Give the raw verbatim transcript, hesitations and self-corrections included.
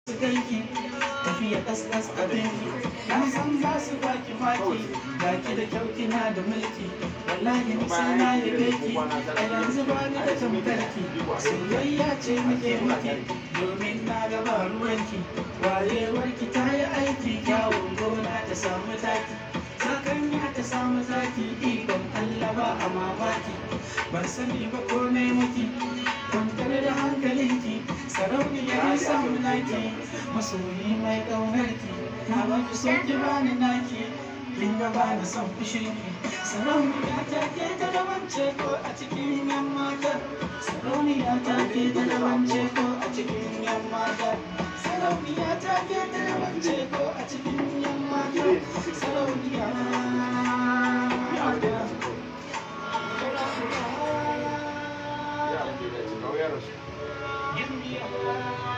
su ganki tafiya kaskas abinki na san za su baki maki baki da kyau kina da mulki wallahi ni sai na yabe ki a yanzu ba ni da tamkarki soyayya ce muke miki domin na ga ba ruwanki wayewarki ta yi aiki kyawun gona ta samu taki sakanya ta samu zaki ikon Allah ba a mamaki ban sani ba ko ne miki kwantar da hankalinki sarauniyar samu naki masoyi mai ƙaunarki na ba ki so ki bani naki kin ga ba na son fushinki sarauniya ta ke ta da wance ko a cikin yan mata sarauniya ta ke ta da wance ko a cikin yan mata sarauniya ta ke ta da wance ko a cikin yan mata sarauniya Give me a